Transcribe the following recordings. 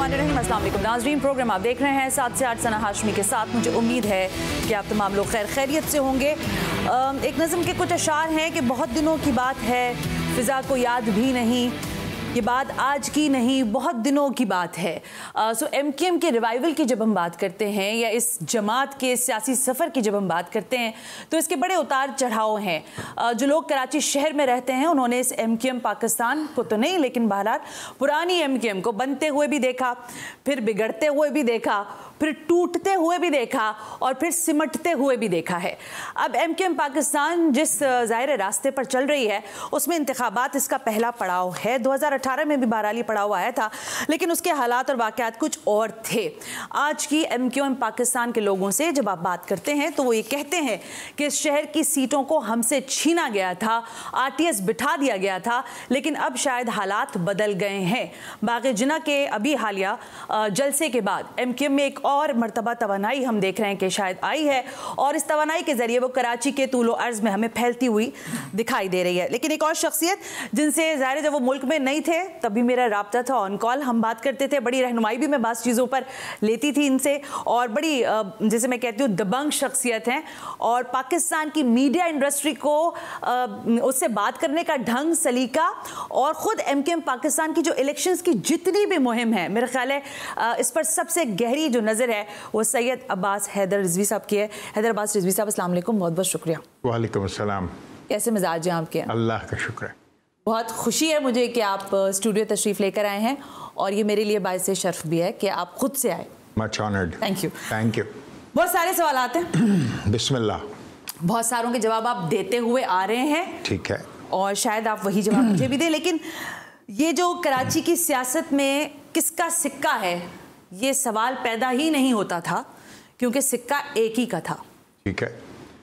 बिस्मिल्लाहिर्रहमानिर्रहीम। अस्सलाम वालेकुम नाज़रीन, प्रोग्राम आप देख रहे हैं 7 से 8 सना हाशमी के साथ। मुझे उम्मीद है कि आप तमाम लोग खैर खैरियत से होंगे। एक नज़म के कुछ अशार हैं कि बहुत दिनों की बात है, फ़िज़ा को याद भी नहीं, ये बात आज की नहीं बहुत दिनों की बात है। सो MKM के रिवाइवल की जब हम बात करते हैं या इस जमात के सियासी सफ़र की जब हम बात करते हैं तो इसके बड़े उतार चढ़ाव हैं। जो लोग कराची शहर में रहते हैं उन्होंने इस MKM पाकिस्तान को तो नहीं लेकिन बहरहाल पुरानी MKM को बनते हुए भी देखा, फिर बिगड़ते हुए भी देखा, फिर टूटते हुए भी देखा और फिर सिमटते हुए भी देखा है। अब MKM पाकिस्तान जिस ज़ाहिर रास्ते पर चल रही है उसमें इंतखाबात इसका पहला पड़ाव है। 2018 में भी बहरहाल पड़ाव आया था लेकिन उसके हालात और वाक़यात कुछ और थे। आज की MKM पाकिस्तान के लोगों से जब आप बात करते हैं तो वो ये कहते हैं कि इस शहर की सीटों को हमसे छीना गया था, RTS बिठा दिया गया था, लेकिन अब शायद हालात बदल गए हैं। बाग़ जिन्ना के अभी हालिया जलसे के बाद MKM में एक और मरतबा तवानाई हम देख रहे हैं कि शायद आई है और इस तवानाई के ज़रिए वो कराची के तूलो अर्ज़ में हमें फैलती हुई दिखाई दे रही है। लेकिन एक और शख्सियत जिनसे ज़ाहिर जब वो मुल्क में नहीं थे तभी मेरा राब्ता था, ऑन कॉल हम बात करते थे, बड़ी रहनुमाई भी मैं बास चीज़ों पर लेती थी इनसे और बड़ी जैसे मैं कहती हूँ दबंग शख्सियत हैं और पाकिस्तान की मीडिया इंडस्ट्री को उससे बात करने का ढंग सलीका और ख़ुद MKM पाकिस्तान की जो इलेक्शंस की जितनी भी मुहिम है मेरा ख्याल है इस पर सबसे गहरी जो नज़र है वो सैयद अब्बास हैदर रिजवी साहब की है। हैदर अब्बास रिजवी साहब अस्सलाम वालेकुम, बहुत बहुत शुक्रिया। वालेकुम अस्सलाम। कैसे मिजाज हैं आपके? अल्लाह का शुक्र है। बहुत खुशी है मुझे कि आप स्टूडियो तशरीफ़ लेकर आए हैं और ये मेरे लिए बाइस शर्फ भी है कि आप खुद से आए। Much honoured. Thank you. Thank you. बहुत सारे सवाल आते हैं बिस्मिल्लाह। बहुत सारों के जवाब आप देते हुए आ रहे हैं, ठीक है, और शायद आप वही जवाब मुझे भी दें, लेकिन ये जो कराची की सियासत में किसका सिक्का है ये सवाल पैदा ही नहीं होता था क्योंकि सिक्का एक ही का था। ठीक है।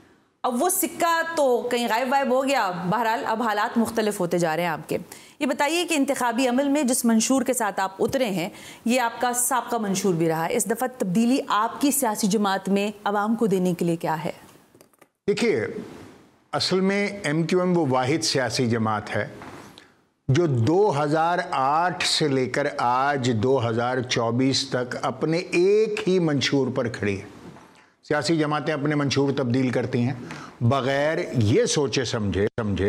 अब वो सिक्का तो कहीं गायब वायब हो गया। बहरहाल अब हालात मुख्तलिफ होते जा रहे हैं आपके। ये बताइए कि इंतखाबी अमल में जिस मंशूर के साथ आप उतरे हैं ये आपका साबका मंशूर भी रहा है, इस दफ़ा तब्दीली आपकी सियासी जमात में आवाम को देने के लिए क्या है? देखिए, असल में MKM वो वाहिद सियासी जमात है जो 2008 से लेकर आज 2024 तक अपने एक ही मंशूर पर खड़ी है। सियासी जमातें अपने मंशूर तब्दील करती हैं बग़ैर ये सोचे समझे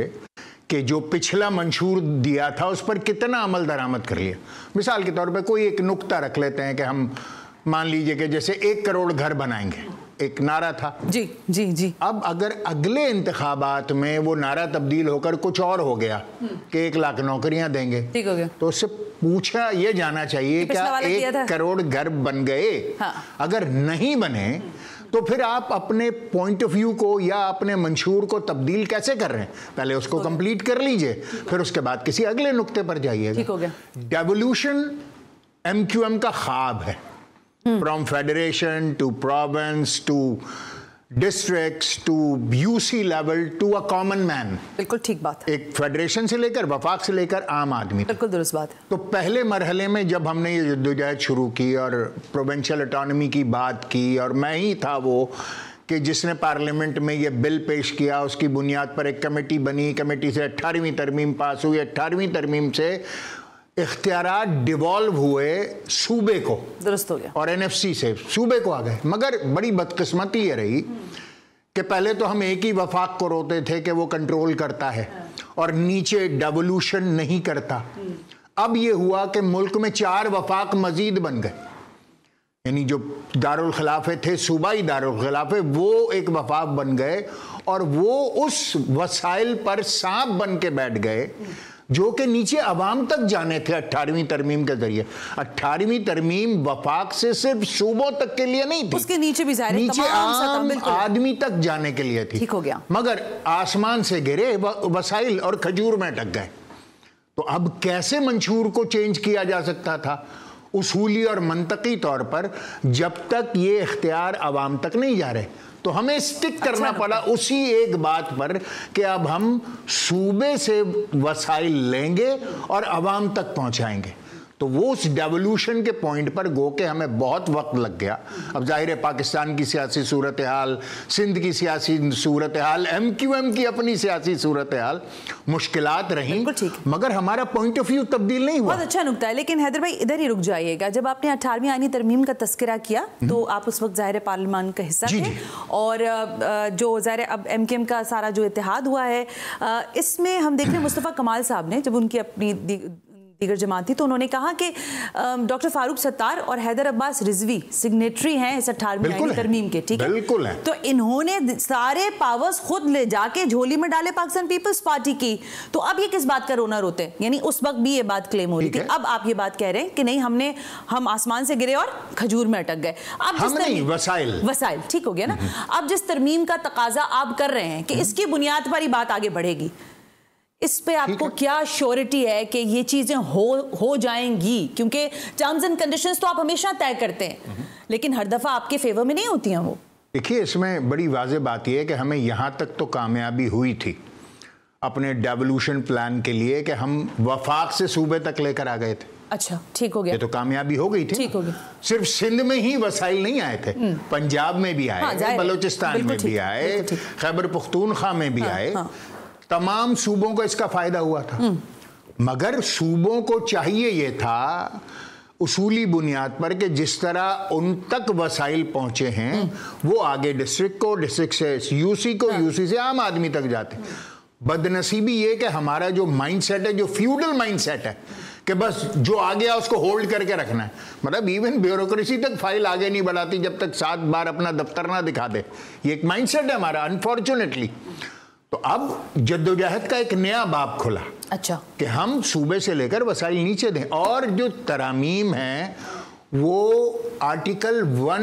कि जो पिछला मंशूर दिया था उस पर कितना अमल दरामद कर लिया। मिसाल के तौर पे कोई एक नुक्ता रख लेते हैं कि हम मान लीजिए कि जैसे 1 करोड़ घर बनाएंगे, एक नारा था। जी जी जी। अब अगर अगले इंतखाबात में वो नारा तब्दील होकर कुछ और हो गया कि 1 लाख नौकरियां देंगे, ठीक हो गया, तो उससे पूछा ये जाना चाहिए क्या 1 करोड़ घर बन गए? हाँ। अगर नहीं बने तो फिर आप अपने पॉइंट ऑफ व्यू को या अपने मंशूर को तब्दील कैसे कर रहे हैं? पहले उसको कंप्लीट कर लीजिए, फिर उसके बाद किसी अगले नुक्ते पर जाइएगा। ठीक हो गया। डेवोल्यूशन MKM का ख्वाब है, from federation to province to districts to UC level to a common man. बिल्कुल ठीक बात है। एक फेडरेशन से लेकर वफाक से लेकर आम आदमी, बिल्कुल दुरुस्त बात है। तो पहले मरहले में जब हमने ये जद्दोजहद शुरू की और प्रोविंशियल ऑटोनॉमी की बात की और मैं ही था वो कि जिसने पार्लियामेंट में ये बिल पेश किया, उसकी बुनियाद पर एक कमेटी बनी, कमेटी से 18वीं तरमीम पास हुई, 18वीं तरमीम से इख्तियारात डिवॉल्व हुए सूबे को, दुरुस्त हो गया, और NFC से सूबे को आ गए। मगर बड़ी बदकिस्मती ये रही कि पहले तो हम एक ही वफाक को रोते थे कि वो कंट्रोल करता है और नीचे डेवोल्यूशन नहीं करता। अब ये हुआ कि मुल्क में 4 वफाक मजीद बन गए, यानी जो दारुल खिलाफे थे, सूबाई दारुल खिलाफे, वो एक वफाक बन गए और वो उस वसाइल पर सांप बन के बैठ गए जो कि नीचे अवाम तक जाने थे 18वीं तरमीम के जरिए। 18वीं तरमीम वफाक से सिर्फ सूबों तक के लिए नहीं थी, उसके नीचे भी नीचे आम आदमी तक जाने के लिए थी। ठीक हो गया। मगर आसमान से गिरे वसाइल और खजूर में अटक गए। तो अब कैसे मंशूर को चेंज किया जा सकता था? उसूली और मंतकी तौर पर जब तक ये इख्तियार अवाम तक नहीं जा रहे तो हमें स्टिक करना पड़ा उसी एक बात पर कि अब हम सूबे से वसाइल लेंगे और अवाम तक पहुंचाएंगे। تو وہ اس ڈیولوشن کے پوائنٹ پر گو کہ ہمیں بہت وقت لگ گیا. اب ظاہر ہے پاکستان کی سیاسی صورتحال, سندھ کی سیاسی صورتحال, ایم کیو ایم کی اپنی سیاسی صورتحال, مشکلات رہیں, مگر ہمارا پوائنٹ آف ویو تبدیل نہیں ہوا. بہت اچھا نکتہ ہے. لیکن حیدر بھائی ادھر ہی رک جائیے گا. جب آپ نے 18ویں آئینی ترمیم کا تذکرہ کیا تو آپ اس وقت ظاہر پارلیمان کا حصہ تھے, اور جو ظاہر اب ایم کیو ایم کا سارا جو اتحاد ہوا ہے اس میں ہم دیکھ رہے ہیں مصطفیٰ کمال صاحب نے جب ان کی اپنی دیگر جماعت تھی تو انہوں نے کہا کہ ڈاکٹر فاروق ستار اور حیدر عباس رضوی سگنیٹری ہیں اس 18ویں آئینی ترمیم کے, ٹھیک ہے, تو انہوں نے سارے پاورز خود لے جا کے جھولی میں ڈالے پاکستان پیپلز پارٹی کی. تو اب یہ کس بات کا رونا روتے ہیں؟ یعنی اس وقت بھی یہ بات کلیم ہو رہی تھی, اب آپ یہ بات کہہ رہے ہیں کہ نہیں ہم آسمان سے گرے اور کھجور میں اٹک گئے. اب وسائل ٹھیک ہو گیا نا. اب جس ترمیم کا تقاضا آپ کر رہے ہیں کہ اس کی بنیاد پر ہی بات آگے بڑھے گی, اس پہ آپ کو کیا شیورٹی ہے کہ یہ چیزیں ہو جائیں گی؟ کیونکہ ٹرمز اینڈ کنڈیشنز تو آپ ہمیشہ طے کرتے ہیں لیکن ہر دفعہ آپ کے فیور میں نہیں ہوتی ہیں وہ. دیکھیے اس میں بڑی واضح بات یہ ہے کہ ہمیں یہاں تک تو کامیابی ہوئی تھی اپنے ڈیولوشن پلان کے لیے کہ ہم وفاق سے صوبے تک لے کر آ گئے تھے. اچھا ٹھیک ہو گیا, یہ تو کامیابی ہو گئی تھی. ٹھیک ہو گیا. صرف سندھ میں ہی وسائل نہیں آئے تھے, پنجاب میں بھی آئے, بلوچستان میں بھی آئے, خیبر پختونخوا میں بھی آئے, تمام صوبوں کو اس کا فائدہ ہوا تھا. مگر صوبوں کو چاہیے یہ تھا اصولی بنیاد پر کہ جس طرح ان تک وسائل پہنچے ہیں وہ آگے ڈسٹرکٹ کو, ڈسٹرکٹ سے یو سی کو, یو سی سے عام آدمی تک جاتے. بدنصیبی یہ کہ ہمارا جو مائنڈ سیٹ ہے, جو فیوڈل مائنڈ سیٹ ہے کہ بس جو آ گیا اس کو ہولڈ کر کے رکھنا ہے, مطلب ایون بیوروکریسی تک فائل آگے نہیں بڑھاتی جب تک 7 بار اپنا دفتر نہ دکھا دے. یہ ایک مائنڈ سیٹ ہے ہمارا انفارچونیٹلی. تو اب جدوجہد کا ایک نیا باب کھلا, اچھا, کہ ہم صوبے سے لے کر وسائل نیچے دیں. اور جو ترامیم ہیں وہ آرٹیکل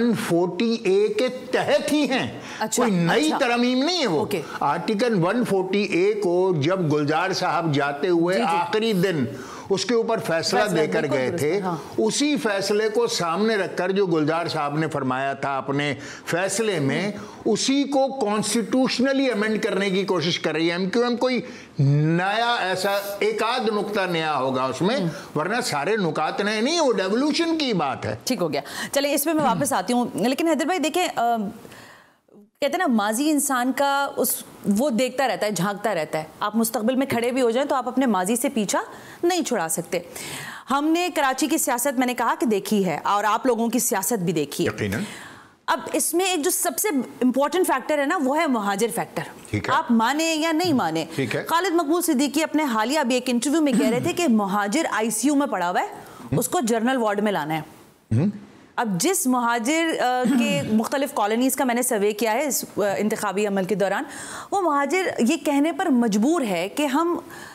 140A کے تحت ہی ہیں, کوئی نئی ترامیم نہیں ہے وہ. آرٹیکل 140A کو جب گلزار صاحب جاتے ہوئے آخری دن اس کے اوپر فیصلہ دے کر گئے تھے, اسی فیصلے کو سامنے رکھ کر جو گلزار صاحب نے فرمایا تھا اپنے فیصلے میں, اسی کو کانسٹیٹیوشنلی امینڈ کرنے کی کوشش کر رہی ہے ایم کیو ایم. کوئی نیا ایسا ایک آدھ نقطہ نیا ہوگا اس میں, ورنہ سارے نکات نئے نہیں, وہ ڈیولوشن کی بات ہے. ٹھیک ہو گیا. چلیں اس پہ میں واپس آتی ہوں. لیکن حیدر بھائی دیکھیں, کہتے ہیں نا ماضی انسان کا وہ دیکھتا رہتا ہے, جھانکتا رہتا ہے. آپ مستقبل میں کھڑے بھی ہو جائیں تو آپ اپنے ماضی سے پیچھا نہیں چھڑا سکتے. ہم نے کراچی کی سیاست میں نے کہا کہ دیکھی ہے, اور آپ لوگوں کی سیاست بھی دیکھی ہے. اب اس میں ایک جو سب سے امپورٹنٹ فیکٹر ہے نا وہ ہے مہاجر فیکٹر. آپ مانے یا نہیں مانے, خالد مقبول صدیقی اپنے حالیہ ابھی ایک انٹرویو میں کہہ رہے تھے کہ مہاجر آئی سی یو میں پڑا ہوا ہے, اس کو جنرل وارڈ میں لانا ہے. اب جس مہاجر کے مختلف کالونیز کا میں نے سروے کیا ہے اس انتخابی عمل کے دوران, وہ مہاجر یہ کہنے پر مجبور ہے کہ ہم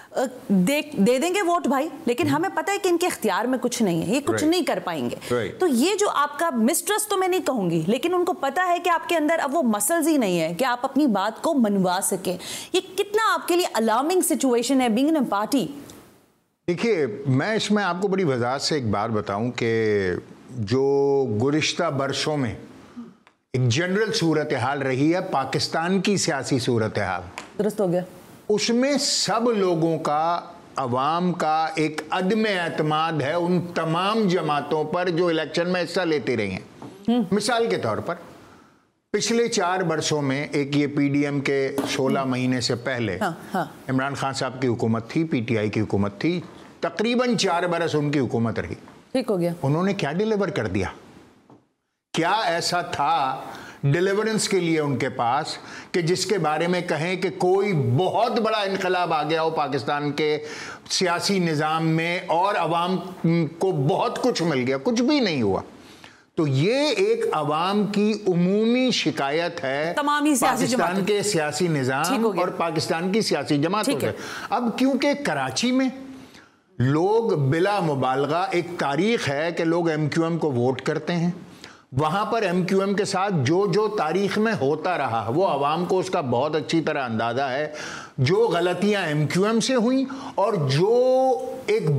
دے دیں گے ووٹ بھائی, لیکن ہمیں پتہ ہے کہ ان کے اختیار میں کچھ نہیں ہے, یہ کچھ نہیں کر پائیں گے. تو یہ جو آپ کا مسٹرسٹ تو میں نہیں کہوں گی, لیکن ان کو پتہ ہے کہ آپ کے اندر اب وہ مسلز ہی نہیں ہے کہ آپ اپنی بات کو منوا سکیں. یہ کتنا آپ کے لیے الارمنگ سچویشن ہے بینگ ان پارٹی؟ دیکھیے میں اس میں آپ کو بڑی وضاحت سے ایک بات بتاؤں کہ جو گزشتہ برسوں میں ایک جنرل صورتحال رہی ہے پاکستان کی سیاسی صورتحال, درست ہو گیا, اس میں سب لوگوں کا, عوام کا ایک عدم اعتماد ہے ان تمام جماعتوں پر جو الیکشن میں حصہ لیتی رہی ہیں. مثال کے طور پر پچھلے 4 برسوں میں ایک یہ پی ڈی ایم کے 16 مہینے سے پہلے عمران خان صاحب کی حکومت تھی, پی ٹی آئی کی حکومت تھی, تقریباً 4 برس ان کی حکومت رہی. ٹھیک ہو گیا. انہوں نے کیا ڈیلیور کر دیا؟ کیا ایسا تھا ڈیلیورنس کے لیے ان کے پاس کہ جس کے بارے میں کہیں کہ کوئی بہت بڑا انقلاب آ گیا ہو پاکستان کے سیاسی نظام میں اور عوام کو بہت کچھ مل گیا؟ کچھ بھی نہیں ہوا. تو یہ ایک عوام کی عمومی شکایت ہے پاکستان کے سیاسی نظام اور پاکستان کی سیاسی جماعتوں سے. اب کیونکہ کراچی میں لوگ بلا مبالغہ, ایک تاریخ ہے کہ لوگ ایم کیو ایم کو ووٹ کرتے ہیں, وہاں پر ایم کیو ایم کے ساتھ جو تاریخ میں ہوتا رہا وہ عوام کو اس کا بہت اچھی طرح اندازہ ہے. جو غلطیاں ایم کیو ایم سے ہوئیں اور جو ایک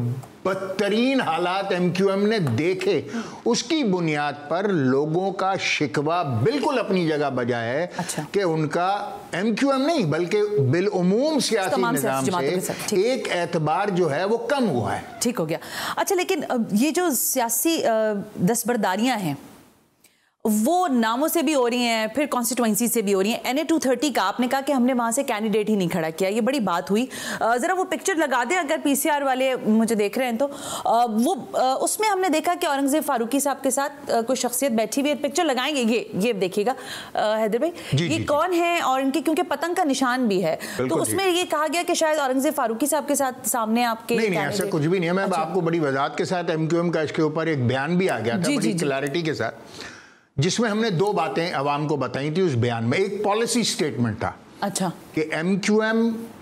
बदतरीन हालात MQM ने देखे, उसकी बुनियाद पर लोगों का शिकवा बिल्कुल अपनी जगह बजा है कि उनका MQM नहीं बल्कि बिलउमूम सियासी निज़ाम से एक एतबार जो है वो कम हुआ है। ठीक हो गया। अच्छा, लेकिन ये जो सियासी दस्तबरदारियां हैं वो नामों से भी हो रही हैं, फिर कॉन्स्टिट्यूएंसी से भी हो रही हैं। NA 230 का आपने कहा कि हमने वहाँ से कैंडिडेट ही नहीं खड़ा किया, ये बड़ी बात हुई। ज़रा वो पिक्चर लगा दें अगर PCR वाले मुझे देख रहे हैं तो। वो उसमें हमने देखा कि औरंगज़ेब फारूकी साहब के साथ कोई शख्सियत बैठी हुई है। पिक्चर लगाएंगे, ये देखिएगा हैदर भाई, ये कौन है और इनके क्योंकि पतंग का निशान भी है, तो उसमें ये कहा गया कि शायद औरंगज़ेब फारूकी साहब के साथ सामने आपके। नहीं, ऐसा कुछ भी नहीं है। मैं आपको बड़ी वजाहत के साथ MQM का इसके ऊपर एक बयान भी आ गया था बड़ी क्लैरिटी के साथ, जिसमें हमने दो बातें अवाम को बताई थी। उस बयान में एक पॉलिसी स्टेटमेंट था अच्छा कि MQM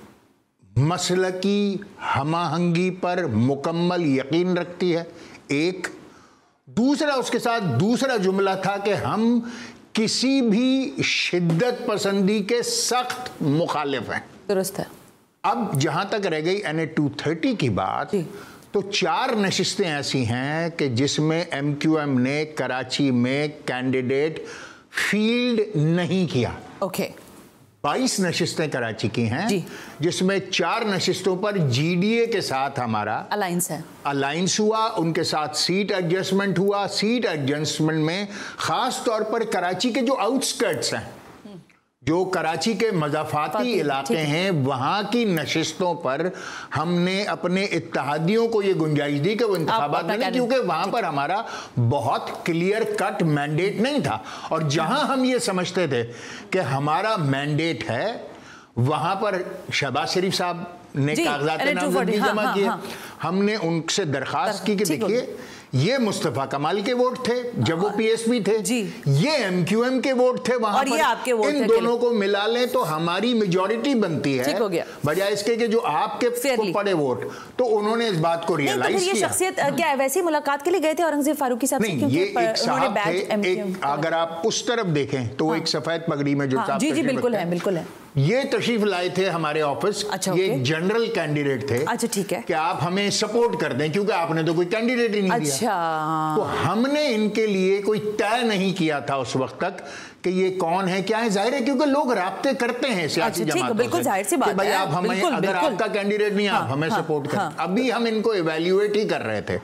मसलकी हमाहंगी पर मुकम्मल यकीन रखती है, एक। दूसरा, उसके साथ दूसरा जुमला था कि हम किसी भी शिद्दत पसंदी के सख्त मुखालिफ हैं। दुरुस्त है। अब जहां तक रह गई NA 230 की बात, तो 4 नशिस्तें ऐसी हैं कि जिसमें MQM ने कराची में कैंडिडेट फील्ड नहीं किया। ओके। 22 नशिस्तें कराची की हैं, जिसमें 4 नशिस्तों पर GDA के साथ हमारा अलायंस हुआ, उनके साथ सीट एडजस्टमेंट हुआ। सीट एडजस्टमेंट में खास तौर पर कराची के जो आउटस्कर्ट्स हैं, जो कराची के मज़ाफ़ाती इलाके हैं, वहाँ की नशिस्तों पर हमने अपने इत्तेहादियों को ये गुंजाइश दी कि वो इंतखाबात में नहीं, क्योंकि वहाँ पर हमारा बहुत क्लियर कट मैंडेट नहीं था। और जहाँ हम ये समझते थे कि हमारा मैंडेट है, वहाँ पर शहबाज शरीफ साहब ने कागजात नामजदगी जमा किए। हमने उनसे दरख्वास्त की कि देखिए ये मुस्तफ़ा कमाल के वोट थे जब वो PSP थे, ये MQM के वोट थे वहां पर, आपके वोट इन दोनों को मिला लें तो हमारी मेजॉरिटी बनती है, बजाय इसके कि जो आपके को पड़े वोट। तो उन्होंने इस बात को रियलाइज किया। ये शख्सियत क्या वैसी मुलाकात के लिए गए थे औरंगज़ेब फारूकी साहब से? नहीं, ये एक साहब थे, अगर आप उस तरफ देखें तो वो एक सफेद पगड़ी में जो जी बिल्कुल है, बिल्कुल है, ये तशरीफ लाए थे हमारे ऑफिस। ये एक जनरल कैंडिडेट थे। अच्छा, ठीक है, कि आप हमें सपोर्ट कर दें क्योंकि आपने तो कोई कैंडिडेट ही नहीं दिया। तो हमने इनके लिए कोई तय नहीं किया था उस वक्त तक कि ये कौन है क्या है। जाहिर है क्योंकि लोग राब्ते करते हैं सियासी जमातों बिल्कुल जाहिर सी बात है। भाई आप हमें, अगर आपका कैंडिडेट नहीं, आप हमें सपोर्ट करें। अभी हम इनको इवेल्युएट ही कर रहे थे।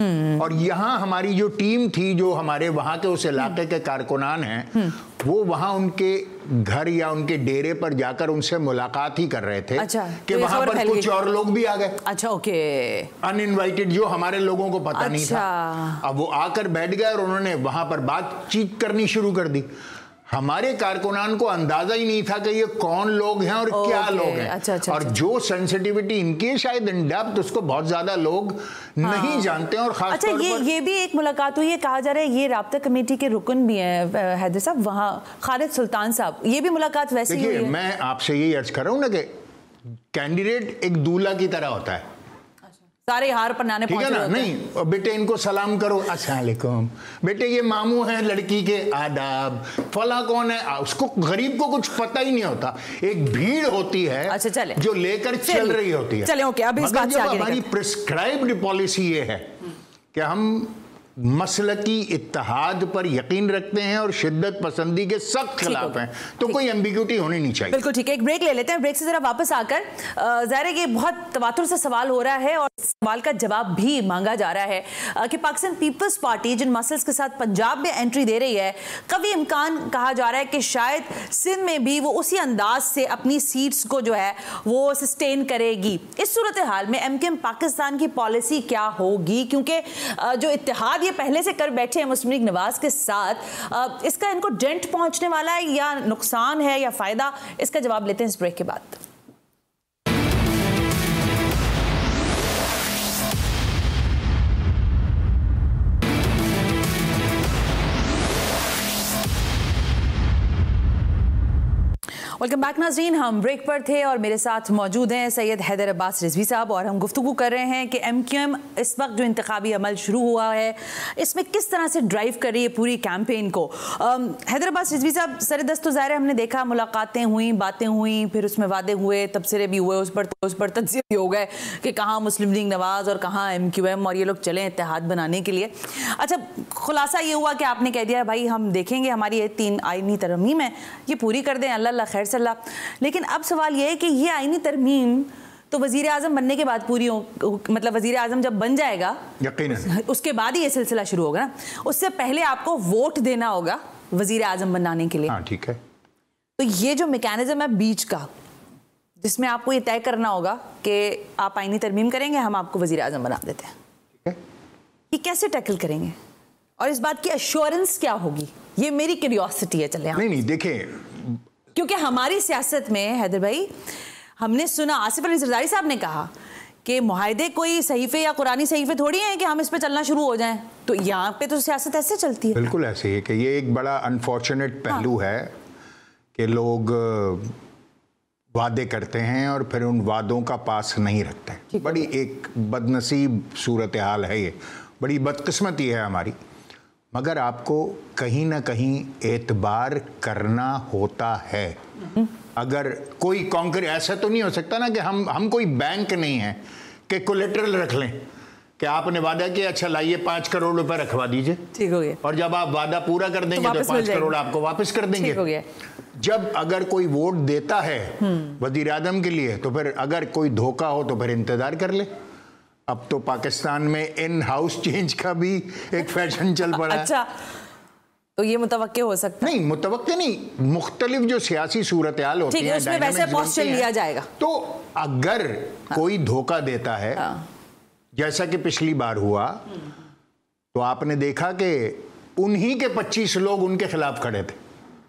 और यहाँ हमारी जो टीम थी, जो हमारे वहाँ के उस इलाके के कारकुनान हैं, वो वहाँ उनके घर या उनके डेरे पर जाकर उनसे मुलाकात ही कर रहे थे। अच्छा, कि वहाँ पर कुछ और लोग भी आ गए। अच्छा, ओके, अनइनवाइटेड, जो हमारे लोगों को पता नहीं था। अब वो आकर बैठ गए और उन्होंने वहाँ पर बातचीत करनी शुरू कर दी। हमारे कारकुनान को अंदाजा ही नहीं था कि ये कौन लोग हैं और क्या लोग हैं। अच्छा, और जो सेंसिटिविटी इनकी है शायद इन डेप्थ उसको बहुत ज्यादा लोग नहीं जानते हैं। और खास तौर पर ये भी एक मुलाकात हुई है, कहा जा रहा है ये राब्ता कमेटी के रुकन भी हैं हैदर साहब, वहाँ खालिद सुल्तान साहब, ये भी मुलाकात वैसी हुई है। देखिए, मैं आपसे यही अर्ज कर रहा हूँ ना कि कैंडिडेट एक दूल्हा की तरह होता है, सारे हार पहनाने पहुंच रहे होते हैं। नहीं बेटे इनको सलाम करो, अस्सलाम वालेकुम, बेटे ये मामू हैं लड़की के, आदाब, फला कौन है, उसको गरीब को कुछ पता ही नहीं होता। एक भीड़ होती है, अच्छा, चले, जो लेकर चल रही होती है। चले, ओके, अब इस बात से आगे हमारी प्रिस्क्राइब्ड पॉलिसी ये है कि हम मसलकी इत्तेहाद पर यकीन रखते हैं और शिद्दत पसंदी के सख्त खिलाफ हैं, तो कोई एम्बिग्यूटी होनी नहीं चाहिए। बिल्कुल ठीक है, एक ब्रेक ले लेते हैं। ब्रेक से जरा वापस आकर ज़ाहिर है ये बहुत तवातुर से सवाल हो रहा है और सवाल का जवाब भी मांगा जा रहा है कि पाकिस्तान पीपल्स पार्टी जिन मसल्स के साथ पंजाब में एंट्री दे रही है, कभी इम्कान कहा जा रहा है कि शायद सिंध में भी वो उसी अंदाज से अपनी सीट्स को जो है वो सस्टेन करेगी। इस सूरत हाल में MQM पाकिस्तान की पॉलिसी क्या होगी, क्योंकि जो इत्तेहाद ये पहले से कर बैठे हैं मुस्लिम लीग नवाज के साथ, इसका इनको डेंट पहुंचने वाला है या नुकसान है या फायदा, इसका जवाब लेते हैं इस ब्रेक के बाद। वेलकम बैक नाज़रीन, हम ब्रेक पर थे और मेरे साथ मौजूद हैं सैयद हैदर अब्बास रिजवी साहब और हम गुफ्तगू कर रहे हैं कि MQM इस वक्त जो इंतखाबी अमल शुरू हुआ है इसमें किस तरह से ड्राइव कर रही है पूरी कैंपेन को। हैदर अब्बास रिजवी साहब, सर दस्त ज़ाहिर हमने देखा, मुलाकातें हुई, बातें हुई, फिर उसमें वादे हुए, तबसरे भी हुए, उस पर तज्ज़िये भी हो गए कि कहाँ मुस्लिम लीग नवाज़ और कहाँ MQM और ये लोग चले इत्तेहाद बनाने के लिए। अच्छा, खुलासा ये हुआ कि आपने कह दिया भाई हम देखेंगे, हमारी ये 3 आईनी तरमीम है ये पूरी कर दें, अल्लाह खैर सल्ला। लेकिन अब सवाल ये है कि ये आईनी तरमीम तो वज़ीर आज़म बनने के बाद पूरी हो, मतलब वज़ीर आज़म जब बन जाएगा यकीनन उसके बाद ही ये सिलसिला शुरू होगा ना, उससे पहले आपको वोट देना होगा वज़ीर आज़म बनाने के लिए। हाँ ठीक है। तो ये जो मैकेनिज्म है बीच का, जिसमें आपको ये तय करना होगा कि आप आईनी तरमीम करेंगे, हम आपको वज़ीर आज़म बना देते हैं, ठीक है, ये कैसे टैकल करेंगे और इस बात की एश्योरेंस क्या होगी, ये मेरी क्यूरियोसिटी है। चले नहीं देखिए, क्योंकि हमारी सियासत में हैदर भाई हमने सुना, आसिफ अली जरदारी साहब ने कहा कि मुआहदे कोई सहीफे या कुरानी सहीफे थोड़ी हैं कि हम इस पे चलना शुरू हो जाएं, तो यहाँ पे तो सियासत ऐसे चलती है। बिल्कुल ऐसे ही कि ये एक बड़ा अनफॉर्चुनेट पहलू है कि लोग वादे करते हैं और फिर उन वादों का पास नहीं रखते। बड़ी एक बदनसीब सूरत हाल है ये, बड़ी बदकिस्मती है हमारी। मगर आपको कहीं ना कहीं एतबार करना होता है। अगर कोई कॉन्कर, ऐसा तो नहीं हो सकता ना कि हम कोई बैंक नहीं है कि कोलेटरल रख लें कि आपने वादा किया, अच्छा लाइए 5 करोड़ रुपए रखवा दीजिए, ठीक हो गया, और जब आप वादा पूरा कर देंगे तो 5 करोड़ आपको वापस कर देंगे, ठीक हो गया। जब अगर कोई वोट देता है वजीर आज़म के लिए तो फिर अगर कोई धोखा हो तो फिर इंतजार कर ले। अब तो पाकिस्तान में इन हाउस चेंज का भी एक फैशन चल पड़ा है। अच्छा, तो ये मुतवक्के हो सकता है? नहीं मुतवक्के नहीं, मुख्तलिफ जो सियासी सूरत हाल होती है उसमें वैसे पोस्चर लिया जाएगा। तो अगर कोई धोखा देता है, जैसा कि पिछली बार हुआ, तो आपने देखा कि उन्हीं के 25 लोग उनके खिलाफ खड़े थे।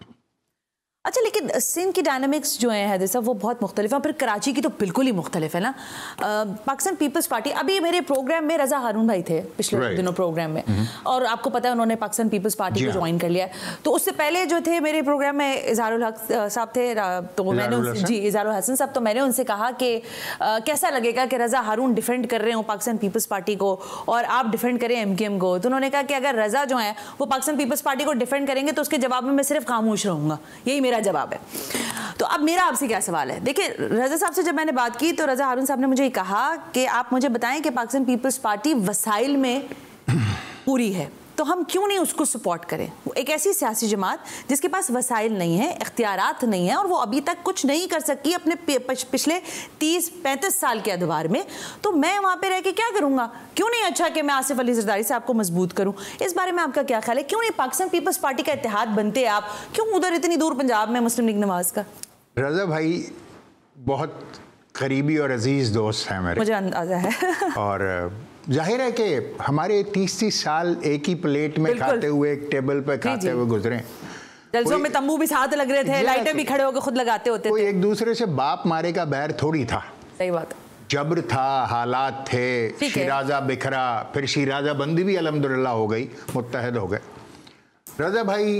अच्छा, लेकिन सिंध की डायनामिक्स जो है हैदर साहब वो बहुत मुख्तलिफ है, फिर कराची की तो बिल्कुल ही मुख्तलिफ है ना। पाकिस्तान पीपल्स पार्टी, अभी मेरे प्रोग्राम में रजा हारून भाई थे पिछले दिनों प्रोग्राम में, और आपको पता है उन्होंने पाकिस्तान पीपल्स पार्टी को ज्वाइन कर लिया। तो उससे पहले जो थे मेरे प्रोग्राम में इजहारुल हक साहब थे, तो मैंने जी इजहारुल हसन साहब, तो मैंने उनसे कहा कि कैसा लगेगा कि रजा हारून डिफेंड कर रहे हो पाकिस्तान पीपल्स पार्टी को और आप डिफेंड करें MQM को। तो उन्होंने कहा कि अगर रजा जो है वो पाकिस्तान पीपल्स पार्टी को डिफेंड करेंगे तो उसके जवाब में मैं सिर्फ खामोश रहूंगा, यही मेरा जवाब है। तो अब मेरा आपसे क्या सवाल है, देखिए रजा साहब से जब मैंने बात की तो रजा हारून साहब ने मुझे कहा कि आप मुझे बताएं कि पाकिस्तान पीपल्स पार्टी वसाइल में पूरी है, तो हम क्यों नहीं उसको सपोर्ट करें। एक ऐसी सियासी जमात जिसके पास वसाइल नहीं है, इख्तियारात नहीं है और वो अभी तक कुछ नहीं कर सकी अपने पिछले 30-35 साल के अदवार में, तो मैं वहाँ पे रह के क्या करूँगा? क्यों नहीं अच्छा कि मैं आसिफ अली जरदारी साहब को मजबूत करूँ? इस बारे में आपका क्या ख्याल है? क्यों नहीं पाकिस्तान पीपल्स पार्टी का इत्तेहाद बनते आप? क्यों उधर इतनी दूर पंजाब में मुस्लिम लीग नवाज का? रजा भाई बहुत करीबी और अजीज दोस्त हैं मेरे, मुझे अंदाजा है। और जाहिर है कि हमारे 30 साल एक ही प्लेट में खाते हुए, एक टेबल पे खाते हुए गुजरे। जलसों में तंबू भी साथ लग रहे थे, लाइटें भी खड़े होकर खुद लगाते होते थे। कोई एक दूसरे से बाप मारे का बैर थोड़ी था। सही बात है। जबर था, हालात थे, शिराजा बिखरा, फिर शिराजा बंदी भी अल्हम्दुलिल्लाह हो गई, मुत्तहद हो गए। रजा भाई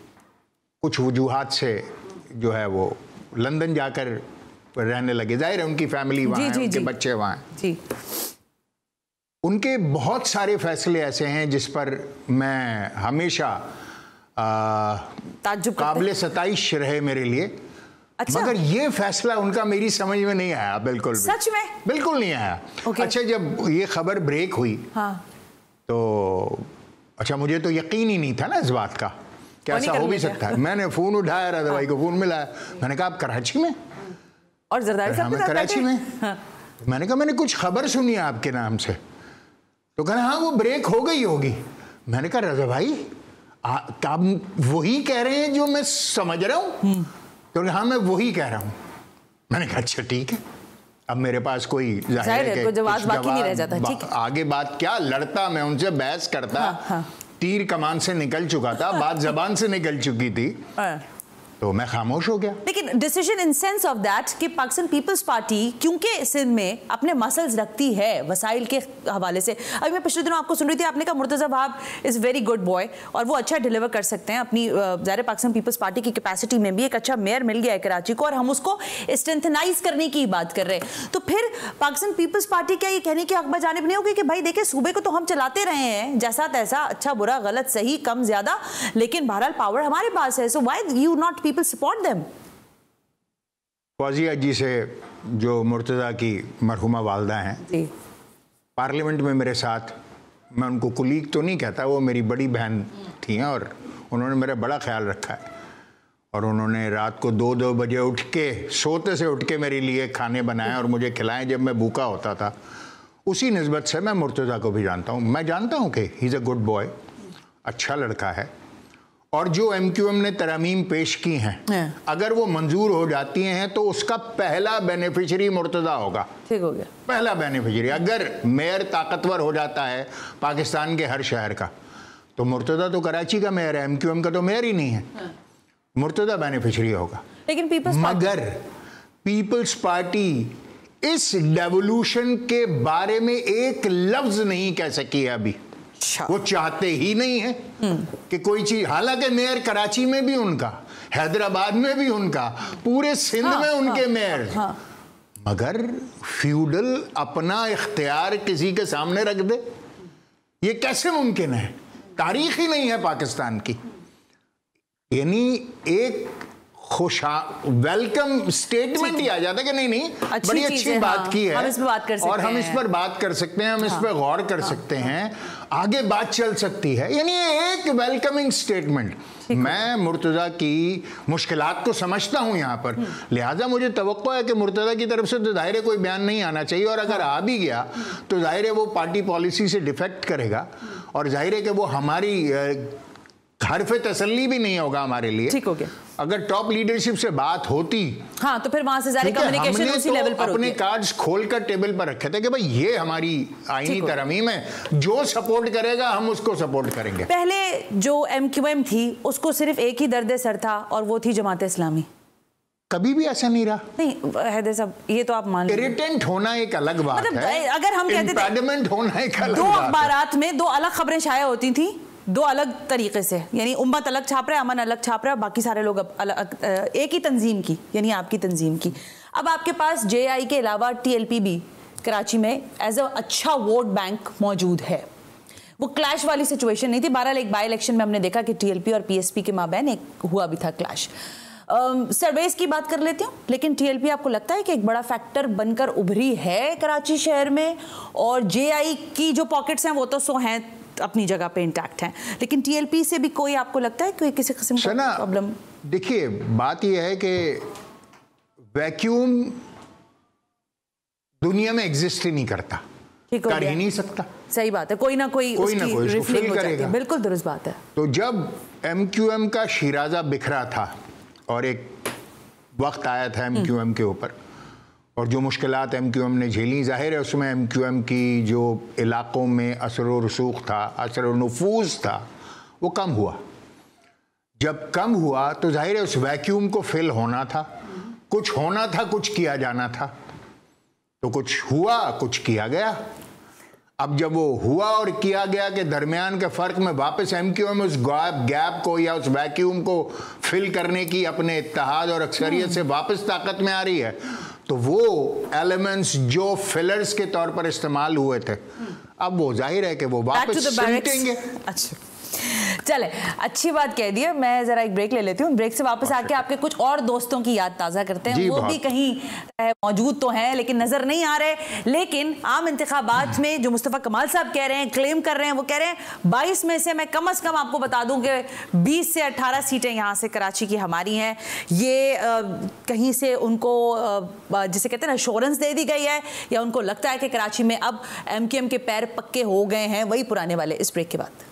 कुछ वजूहात से जो है वो लंदन जाकर रहने लगे। जाहिर है उनकी फैमिली वहाँ है, उनके बच्चे वहाँ हैं। उनके बहुत सारे फैसले ऐसे हैं जिस पर मैं हमेशा काबिल सताइश रहे मेरे लिए। अच्छा? मगर ये फैसला उनका मेरी समझ में नहीं आया, बिल्कुल भी। सच में? बिल्कुल नहीं आया। अच्छा, जब ये खबर ब्रेक हुई तो अच्छा मुझे तो यकीन ही नहीं था ना इस बात का कि ऐसा हो भी सकता है। मैंने फोन उठाया, रजा भाई को फोन मिलाया, मैंने कहा आप कराची में? और जरदारी साहब मैं कराची में। मैंने कहा मैंने कुछ खबर सुनी है आपके नाम से। तो कहना हाँ वो ब्रेक हो गई होगी। मैंने कहा रजा भाई आप वही कह रहे हैं जो मैं समझ रहा हूँ? तो हाँ मैं वही कह रहा हूँ। मैंने कहा अच्छा ठीक है। अब मेरे पास कोई जाहिर है कि जवाब बाकी नहीं रह जाता। ठीक है, आगे बात क्या, लड़ता मैं उनसे, बहस करता। तीर कमान से निकल चुका था, बात जबान से निकल चुकी थी। तो मैं खामोश हो गया। लेकिन decision in sense of that कि पाकिस्तान पीपल्स पार्टी क्योंकि सिंध में अपने मसल्स रखती है वसाइल के हवाले से। अभी मैं पिछले दिनों आपको सुन रही थी, आपने कहा Murtaza Wahab is very good boy और वो अच्छा डिलीवर कर सकते हैं अपनी ज़ाहिर पाकिस्तान पीपल्स पार्टी की कैपेसिटी में भी एक अच्छा मेयर मिल गया है कराची को और हम उसको स्ट्रेंथनाइज करने की बात कर रहे हैं। तो फिर पाकिस्तान पीपल्स पार्टी क्या ये कहने की हक जानिब नहीं होगी कि भाई देखिए सूबे को तो हम चलाते रहे हैं जैसा तैसा, अच्छा बुरा गलत सही कम ज्यादा, लेकिन बहरहाल पावर हमारे पास है, so why you not people support them? Fauzia ji से जो मुर्तज़ा की मरहुमा वालदा हैं जी, पार्लियामेंट में मेरे साथ, मैं उनको कुलीग तो नहीं कहता, वो मेरी बड़ी बहन थी और उन्होंने मेरा बड़ा ख्याल रखा है और उन्होंने रात को 2-2 बजे उठ के, सोते से उठ के मेरे लिए खाने बनाए और मुझे खिलाए जब मैं भूखा होता था। उसी निस्बत से मैं मुर्तज़ा को भी जानता हूँ। मैं जानता हूँ कि he is a good boy, अच्छा लड़का है और जो MQM ने तरमीम पेश की हैं अगर वो मंजूर हो जाती हैं तो उसका पहला बेनिफिशरी मुर्तज़ा होगा। ठीक हो गया, पहला बेनिफिशरी। अगर मेयर ताकतवर हो जाता है पाकिस्तान के हर शहर का तो मुर्तज़ा तो कराची का मेयर है, MQM का तो मेयर ही नहीं है, मुर्तज़ा बेनिफिशरी होगा। लेकिन मगर पीपल्स पार्टी इस डेवोल्यूशन के बारे में एक लफ्ज नहीं कह सकी है अभी। वो चाहते ही नहीं है कि कोई चीज, हालांकि मेयर कराची में भी उनका, हैदराबाद में भी उनका, पूरे सिंध में उनके मेयर, मगर फ्यूडल अपना इख्तियार किसी के सामने रख दे, ये कैसे मुमकिन है? तारीख ही नहीं है पाकिस्तान की। यानी एक वेलकम स्टेटमेंट ही आ जाता कि नहीं बड़ी अच्छी बात की है हम इस पर बात कर सकते और हम इस पर बात कर सकते हैं, हम इस पर गौर कर सकते हैं, आगे बात चल सकती है। यानी एक वेलकमिंग स्टेटमेंट। मैं मुर्तज़ा की मुश्किलात को समझता हूं यहां पर, लिहाजा मुझे तवक्को है कि मुर्तज़ा की तरफ से तो ज़ाहिर कोई बयान नहीं आना चाहिए और अगर आ भी गया तो ज़ाहिर वो पार्टी पॉलिसी से डिफेक्ट करेगा और ज़ाहिर है कि वो हमारी हरफ तसल्ली भी नहीं होगा हमारे लिए। ठीक हो गया। अगर टॉप लीडरशिप से बात होती हाँ तो फिर वहां से जारी कम्युनिकेशन उसी लेवल पर अपने कार्ड्स खोलकर टेबल पर रखे थे कि भाई ये हमारी आईनी तरमीम है, जो सपोर्ट करेगा हम उसको सपोर्ट करेंगे। पहले जो MQM थी उसको सिर्फ एक ही दर्द सर था और वो थी जमात इस्लामी। कभी भी ऐसा नहीं रहा। नहीं हैदर साहब ये तो आप मान लीजिए, इरिटेंट होना एक अलग बात है, अगर हम कहते थे इम्पेडिमेंट होना एक अलग दो बात है। अखबारात में 2 अलग खबरें शाया होती थी, 2 अलग तरीके से, यानी उम्मत अलग छाप रहा है, अमन अलग छाप रहा है, बाकी सारे लोग एक ही तंजीम की, यानी आपकी तंजीम की। अब आपके पास JI के अलावा TLP भी कराची में एज अ अच्छा वोट बैंक मौजूद है। वो क्लैश वाली सिचुएशन नहीं थी। बहरहाल एक बाई इलेक्शन में हमने देखा कि TLP और PSP के माबैन एक हुआ भी था क्लैश। सर्वेस की बात कर लेती हूँ, लेकिन TLP आपको लगता है कि एक बड़ा फैक्टर बनकर उभरी है कराची शहर में, और JI की जो पॉकेट्स हैं वो तो सो हैं अपनी जगह पे इंटैक्ट हैं, लेकिन TLP से भी कोई आपको लगता है कोई किसी किस्म का प्रॉब्लम? देखिए बात यह है कि वैक्यूम दुनिया में एग्जिस्ट ही नहीं करता, कर ही नहीं सकता। सही बात है, कोई ना कोई फिल करेगा। बिल्कुल दुरुस्त बात है। तो जब MQM का शिराजा बिखरा था और एक वक्त आया था MQM के ऊपर और जो मुश्किलात MQM ने झेली, जाहिर है उसमें MQM की जो इलाकों में असर व रसूख था, असर व नफूज़ था, वो कम हुआ। जब कम हुआ तो जाहिर है उस वैक्यूम को फिल होना था, कुछ होना था, कुछ किया जाना था, तो कुछ हुआ, कुछ किया गया। अब जब वो हुआ और किया गया के दरमियान के फ़र्क में वापस MQM उस गैप को या उस वैक्यूम को फिल करने की अपने इत्तेहाद और अक्सरियत से वापस ताकत में आ रही है, तो वो एलिमेंट्स जो फिलर्स के तौर पर इस्तेमाल हुए थे अब वो जाहिर है कि वो वापस सिमटेंगे। अच्छा चले, अच्छी बात कह दी है। मैं जरा एक ब्रेक ले लेती हूँ, ब्रेक से वापस आके आपके कुछ और दोस्तों की याद ताज़ा करते हैं। वो भी कहीं मौजूद तो हैं लेकिन नजर नहीं आ रहे। लेकिन आम इंतखाबात में जो मुस्तफ़ा कमाल साहब कह रहे हैं, क्लेम कर रहे हैं, वो कह रहे हैं 22 में से मैं कम से कम आपको बता दूं कि 20 से 18 सीटें यहाँ से कराची की हमारी हैं। ये कहीं से उनको जिसे कहते हैं ना एश्योरेंस दे दी गई है, या उनको लगता है कि कराची में अब MQM के पैर पक्के हो गए हैं, वही पुराने वाले। इस ब्रेक के बाद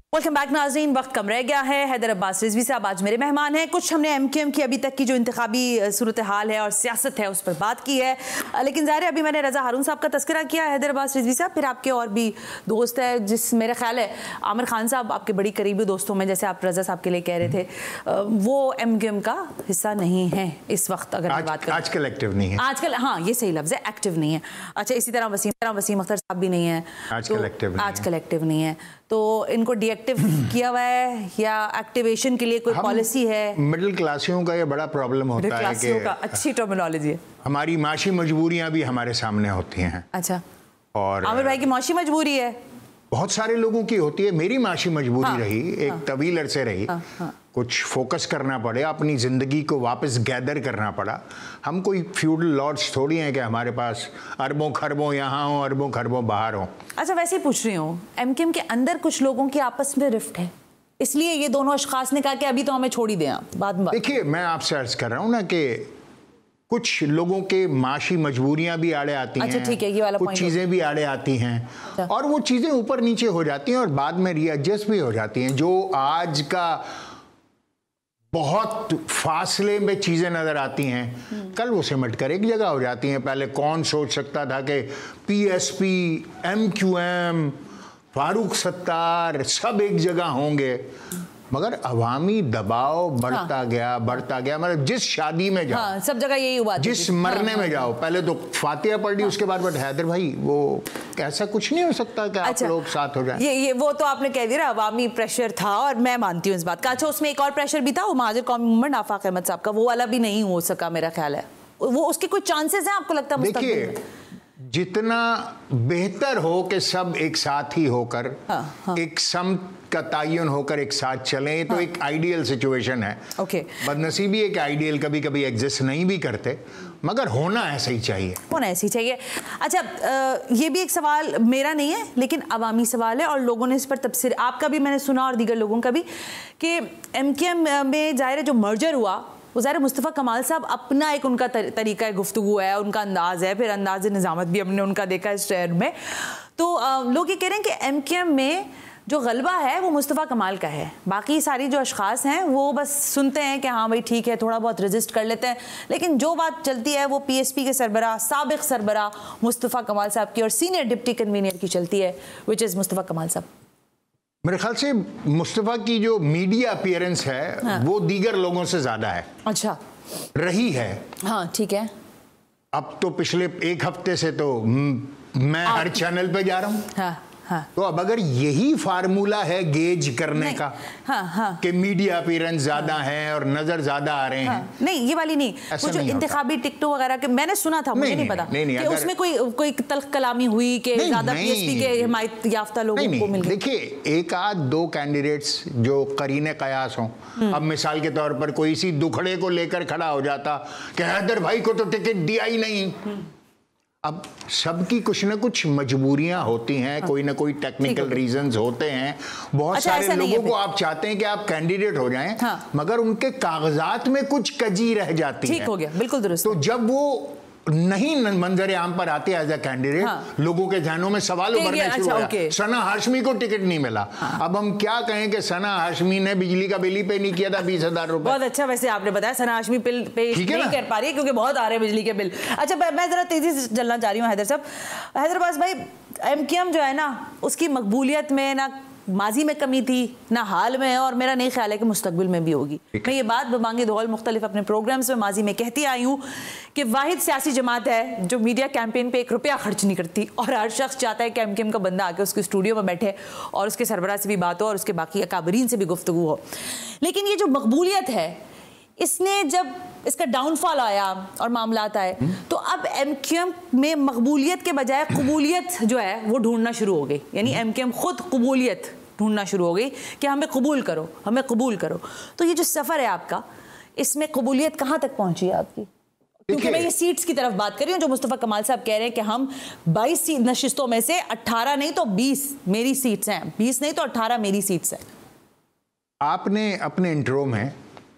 वेलकम बैक नाज़रीन, वक्त कम रह गया है। हैदर अब्बास रिजवी साहब आज मेरे मेहमान हैं। कुछ हमने MQM की अभी तक की जो इंतखाबी सूरत हाल है और सियासत है उस पर बात की है, लेकिन ज़ाहिर है अभी मैंने रज़ा हारून साहब का तस्करा किया, हैदर अब्बास रिजवी साहब, फिर आपके और भी दोस्त है, जिस मेरा ख्याल है आमिर खान साहब आपके बड़ी करीबी दोस्तों में, जैसे आप रज़ा साहब के लिए कह रहे थे, वो MQM का हिस्सा नहीं है इस वक्त। अगर बात करें आजकल एक्टिव नहीं है, आजकल, हाँ ये सही लफ्ज़ है, एक्टिव नहीं है। अच्छा, इसी तरह वसीम अख्तर साहब भी नहीं है, आजकल एक्टिव नहीं है, तो इनको डीएक्टिव किया हुआ है या एक्टिवेशन के लिए कोई पॉलिसी है? मिडिल क्लासियों का ये बड़ा प्रॉब्लम होता है कि अच्छी टर्मिनोलॉजी है, हमारी माशी मजबूरियां भी हमारे सामने होती हैं। अच्छा, और आमिर भाई की माशी मजबूरी है, बहुत सारे लोगों की होती है। मेरी माशी मजबूरी रही, एक तवील अरसे रही, कुछ फोकस करना पड़े, अपनी ज़िंदगी को वापस गैदर करना पड़ा। हम कोई फ्यूडल लॉर्ड्स थोड़ी हैं कि हमारे पास अरबों खरबों यहाँ हों, अरबों खरबों बाहर हों। अच्छा, वैसे ही पूछ रही हूँ, MQM के अंदर कुछ लोगों की आपस में रिफ्ट है, इसलिए ये दोनों अशखास ने कहा कि अभी तो हमें छोड़ ही दें आप, बाद में। देखिए, मैं आपसे अर्ज कर रहा हूँ ना कि कुछ लोगों के माशी मजबूरियां भी आड़े आती हैं, ठीक है, ये वाला कुछ चीज़ें भी आड़े आती हैं, और वो चीज़ें ऊपर नीचे हो जाती हैं और बाद में रीएडजस्ट भी हो जाती हैं। जो आज का बहुत फासले में चीज़ें नज़र आती हैं, कल वो सिमट कर एक जगह हो जाती हैं। पहले कौन सोच सकता था कि PSP, MQM, फारूक सत्तार सब एक जगह होंगे, मगर अवामी दबाव बढ़ता गया। मतलब जिस शादी में जाओ, सब जगह यही हुआ, जिस मरने में जाओ, पहले तो फातिहा पढ़ ली, उसके बाद हैदर भाई वो ऐसा कुछ नहीं हो सकता कि आप लोग साथ हो जाएं। ये वो तो आपने कह दिया, अवामी प्रेशर था और मैं मानती हूँ इस बात का। अच्छा, उसमें एक और प्रेशर भी था, वो महाजिर कौमी मूवमेंट आफाक अहमद साहब का, वो वाला भी नहीं हो सका मेरा ख्याल है। वो उसके कोई चांसेस हैं आपको लगता है मुस्तकबिल में? जितना बेहतर हो कि सब एक साथ ही होकर, एक सम का तयन होकर एक साथ चलें, तो एक आइडियल सिचुएशन है। बदनसीबी है कि आइडियल कभी कभी एग्जिस्ट नहीं भी करते, मगर होना ऐसा ही चाहिए, होना ऐसे ही चाहिए। अच्छा, ये भी एक सवाल मेरा नहीं है लेकिन अवामी सवाल है और लोगों ने इस पर तबसर, आपका भी मैंने सुना और दीगर लोगों का भी, कि MQM में ज़ाहिर जो मर्जर हुआ वो ज़ाहिर मुस्तफ़ा कमाल साहब अपना एक उनका तरीका गुफ्तगू है, उनका अंदाज़ है, फिर अंदाज़ निज़ामत भी हमने उनका देखा इस शहर में। तो लोग ये कह रहे हैं कि MQM में जो गलबा है वो मुस्तफ़ा कमाल का है, बाकी सारी जो अशखास हैं वो बस सुनते हैं कि हाँ भाई ठीक है, थोड़ा बहुत रेजिस्ट कर लेते हैं, लेकिन जो बात चलती है वो PSP के सरबराह, साबिक़ सरबराह मुस्तफ़ा कमाल साहब की और सीनियर डिप्टी कन्वीनर की चलती है, विच इज़ मुस्तफ़ा कमाल साहब। मेरे ख्याल से मुस्तफ़ा की जो मीडिया अपीयरेंस है वो दीगर लोगों से ज़्यादा है। अच्छा, रही है। हाँ ठीक है। अब तो पिछले एक हफ्ते से तो मैं हर चैनल पे जा रहा हूँ। तो अब अगर यही फार्मूला है गेज करने का, कि मीडिया अपीयरेंस ज्यादा है और नजर ज्यादा आ रहे हैं, नहीं ये वाली नहीं, वो जो इंतखाबी टिकटों वगैरह के मैंने सुना था, मुझे नहीं पता कि उसमें कोई तल्ख कलामी हुई कि ज्यादा PSP के हिमायत याफ्ता लोगों को मिल गई। देखिए, एक आध दो कैंडिडेट्स जो करीने कयास हों, अब मिसाल के तौर पर कोई इसी दुखड़े को लेकर खड़ा हो जाता कि हैदर भाई को तो टिकट दिया ही नहीं। अब सबकी कुछ ना कुछ मजबूरियां होती हैं, कोई ना कोई टेक्निकल रीजंस होते हैं। बहुत सारे लोगों को आप चाहते हैं कि आप कैंडिडेट हो जाएं, मगर उनके कागजात में कुछ कजी रह जाती है। ठीक हो गया, बिल्कुल दुरुस्त। तो जब वो नहीं मंजर आम पर आते एज अ कैंडिडेट, लोगों के ज़हनों में सवाल उभरने शुरू हो गए, सना हाशमी को टिकट नहीं मिला। अब हम क्या कहें कि सना हाशमी ने बिजली का बिल ही पे नहीं किया था 20,000 रुपए। बहुत अच्छा, वैसे आपने बताया सना हाशमी पे नहीं कर पा रही है क्योंकि बहुत आ रहे हैं बिजली के बिल। अच्छा, मैं जरा तेजी से चलना चाह रही हूँ हैदर साहब। हैदराबाद भाई, MQM जो है ना, उसकी मकबूलियत में ना माजी में कमी थी ना हाल में है, और मेरा नहीं ख्याल है कि मुस्तकबिल में भी होगी। मैं ये बात बबांगे दौल मुख्तलिफ अपने प्रोग्राम्स में माजी में कहती आई हूँ कि वाहिद सियासी जमात है जो मीडिया कैंपेन पे 1 रुपया खर्च नहीं करती, और हर शख्स चाहता है कि MQM का बंदा आके उसके स्टूडियो में बैठे और उसके सरबराह से भी बात हो और उसके बाकी अकाबरीन से भी गुफ्तगू हो। लेकिन ये जो मकबूलियत है, इसने जब इसका डाउनफॉल आया और मामलात आए, तो अब MQM में मकबूलियत के बजाय कबूलियत जो है वो ढूंढना शुरू हो गई। यानी MQM खुद कबूलियत ढूंढना शुरू हो गई कि हमें कबूल करो, हमें कबूल करो। तो ये जो सफ़र है आपका, इसमें कबूलियत कहाँ तक पहुंची है आपकी? क्योंकि मैं ये सीट्स की तरफ बात कर रही हूँ जो मुस्तफ़ा कमाल साहब कह रहे हैं कि हम 22 नशिस्तों में से 18 नहीं तो 20 मेरी सीट्स हैं, 20 नहीं तो 18 मेरी सीट्स हैं। आपने अपने इंट्रो में,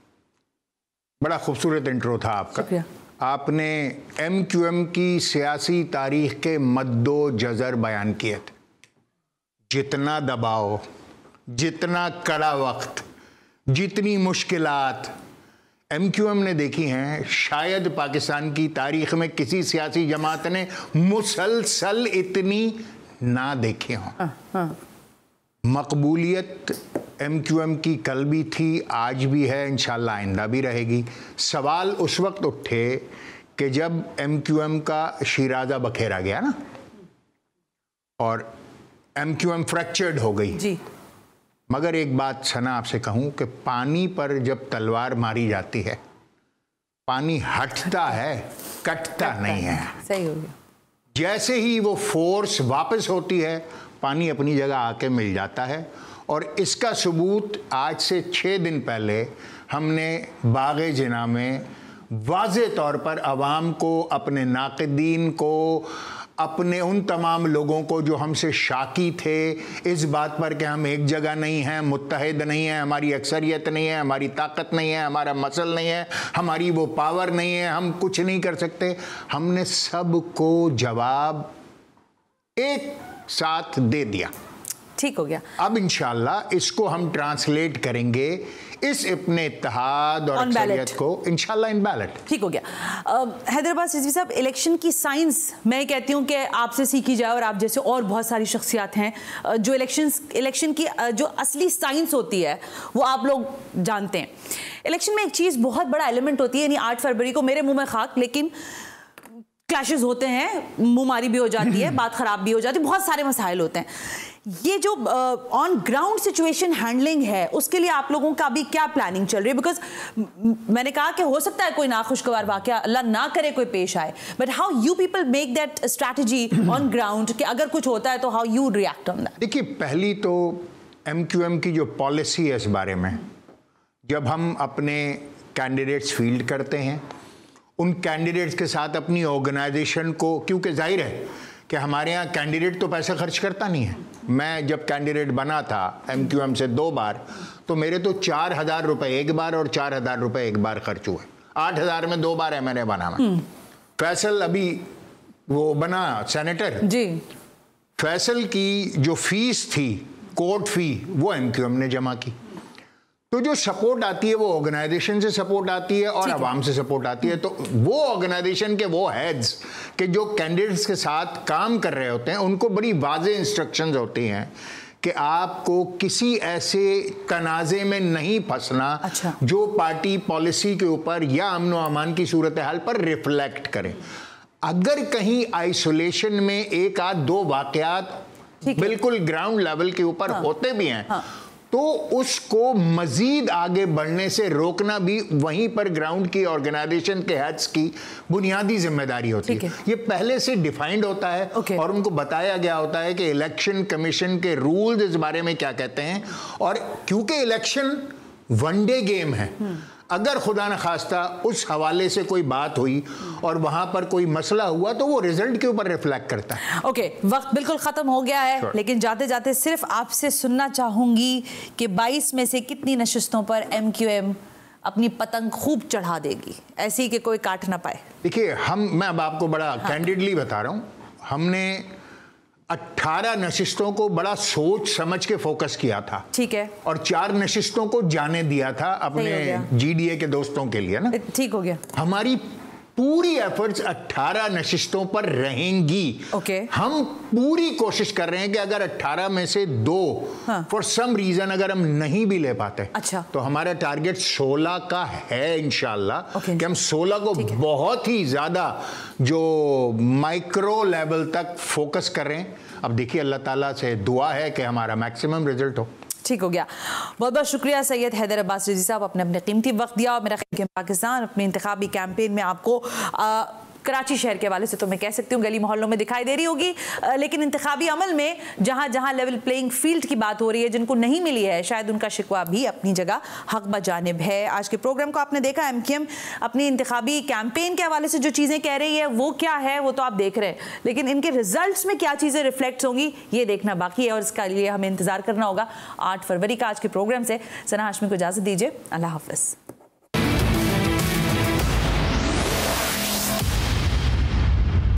बड़ा खूबसूरत इंट्रो था आपका, आपने MQM की सियासी तारीख के मद्दो जज़र बयान किए थे। जितना दबाव, जितना कड़ा वक्त, जितनी मुश्किलात MQM ने देखी हैं, शायद पाकिस्तान की तारीख में किसी सियासी जमात ने मुसलसल इतनी ना देखे हों। मकबूलियत MQM की कल भी थी, आज भी है, इंशाल्लाह आइंदा भी रहेगी। सवाल उस वक्त उठे कि जब MQM का शिराजा बखेरा गया ना, और MQM फ्रैक्चर्ड हो गई जी। मगर एक बात सना आपसे कहूं कि पानी पर जब तलवार मारी जाती है, पानी हटता है, कटता नहीं है। सही हो गया। जैसे ही वो फोर्स वापस होती है, पानी अपनी जगह आके मिल जाता है। और इसका सबूत आज से 6 दिन पहले हमने बाग़े जिना में वाज़े तौर पर अवाम को, अपने नाक़दीन को, अपने उन तमाम लोगों को जो हमसे शाकी थे इस बात पर कि हम एक जगह नहीं हैं, मुत्तहिद नहीं हैं, हमारी अक्सरियत नहीं है, हमारी ताकत नहीं है, हमारा मसल नहीं है, हमारी वो पावर नहीं है, हम कुछ नहीं कर सकते, हमने सबको जवाब एक साथ दे दिया। ठीक हो गया। अब इंशाल्लाह इसको हम ट्रांसलेट करेंगे इस अपने इत्तेहाद और अक्सरियत को इंशाल्लाह इन बैलेट। ठीक हो गया। हैदराबाद रिजवी साहब, इलेक्शन की साइंस मैं कहती हूँ कि आपसे सीखी जाए, और आप जैसे और बहुत सारी शख्सियात हैं जो इलेक्शन की जो असली साइंस होती है वो आप लोग जानते हैं। इलेक्शन में एक चीज़ बहुत बड़ा एलिमेंट होती है, यानी 8 फरवरी को मेरे मुंह में खाक, लेकिन क्लैशेस होते हैं, मुंहमारी भी हो जाती है, बात खराब भी हो जाती है, बहुत सारे मसाइल होते हैं। ये जो ऑन ग्राउंड सिचुएशन हैंडलिंग है, उसके लिए आप लोगों का अभी क्या प्लानिंग चल रही है? बिकॉज मैंने कहा कि हो सकता है कोई नाखुशगवार वाकया, अल्लाह ना करे, कोई पेश आए, but how you people make that strategy on ground कि अगर कुछ होता है तो how you react on that? देखिए, पहली तो MQM की जो पॉलिसी है इस बारे में, जब हम अपने कैंडिडेट्स फील्ड करते हैं, उन कैंडिडेट्स के साथ अपनी ऑर्गेनाइजेशन को, क्योंकि जाहिर है कि हमारे यहाँ कैंडिडेट तो पैसा खर्च करता नहीं है। मैं जब कैंडिडेट बना था MQM से 2 बार, तो मेरे तो 4,000 रुपये एक बार और 4,000 रुपये एक बार खर्च हुए। 8,000 में 2 बार MLA बना मैं। फैसल अभी वो बना सेनेटर जी, फैसल की जो फीस थी, कोर्ट फी, वो MQM ने जमा की। तो जो सपोर्ट आती है वो ऑर्गेनाइजेशन से सपोर्ट आती है और आवाम से सपोर्ट आती है। तो वो ऑर्गेनाइजेशन के वो हेड्स के जो कैंडिडेट्स के साथ काम कर रहे होते हैं, उनको बड़ी वाज़ेह इंस्ट्रक्शंस होती हैं कि आपको किसी ऐसे तनाज़े में नहीं फंसना जो पार्टी पॉलिसी के ऊपर या अमन व अमान की सूरत हाल पर रिफ्लेक्ट करे। अगर कहीं आइसोलेशन में 1 आध 2 वाक़यात बिल्कुल ग्राउंड लेवल के ऊपर होते भी हैं, तो उसको मजीद आगे बढ़ने से रोकना भी वहीं पर ग्राउंड की ऑर्गेनाइजेशन के हेड्स की बुनियादी जिम्मेदारी होती है। ये पहले से डिफाइंड होता है और उनको बताया गया होता है कि इलेक्शन कमीशन के रूल्स इस बारे में क्या कहते हैं। और क्योंकि इलेक्शन वनडे गेम है, अगर खुदा न खास्ता उस हवाले से कोई बात हुई और वहां पर कोई मसला हुआ तो वो रिजल्ट के ऊपर रिफ्लेक्ट करता है। ओके, वक्त बिल्कुल खत्म हो गया है, लेकिन जाते जाते सिर्फ आपसे सुनना चाहूंगी कि 22 में से कितनी नशिस्तों पर MQM अपनी पतंग खूब चढ़ा देगी, ऐसी कि कोई काट ना पाए? देखिए, मैं अब आपको बड़ा कैंडिडली बता रहा हूं, हमने 18 नशिस्तों को बड़ा सोच समझ के फोकस किया था। ठीक है। और 4 नशिस्तों को जाने दिया था अपने GDA के दोस्तों के लिए ना। ठीक हो गया। हमारी पूरी एफर्ट्स 18 नशिस्तों पर रहेंगी। हम पूरी कोशिश कर रहे हैं कि अगर 18 में से 2 फॉर सम रीजन अगर हम नहीं भी ले पाते, तो हमारा टारगेट 16 का है इंशाल्लाह, कि हम 16 को बहुत ही ज्यादा जो माइक्रो लेवल तक फोकस कर रहे हैं। अब देखिए, अल्लाह ताला से दुआ है कि हमारा मैक्सिमम रिजल्ट हो। ठीक हो गया। बहुत बहुत शुक्रिया सैयद हैदर अब्बास रिजवी साहब, अपने कीमती वक्त दिया। और मेरा ख्याल पाकिस्तान अपने इंतखाबी कैंपेन में आपको कराची शहर के हवाले से तो मैं कह सकती हूँ गली मोहल्लों में दिखाई दे रही होगी, लेकिन इंतखाबी अमल में जहाँ जहाँ लेवल प्लेइंग फील्ड की बात हो रही है, जिनको नहीं मिली है, शायद उनका शिकवा भी अपनी जगह हक बजानिब है। आज के प्रोग्राम को आपने देखा, MQM अपनी इंतखाबी कैंपेन के हवाले से जो चीज़ें कह रही है वो क्या है वो तो आप देख रहे हैं, लेकिन इनके रिजल्ट्स में क्या चीज़ें रिफ्लेक्ट होंगी ये देखना बाकी है, और इसके लिए हमें इंतजार करना होगा 8 फरवरी का। आज के प्रोग्राम से सना हाशमी को इजाज़त दीजिए। अल्लाह हाफ़िज़।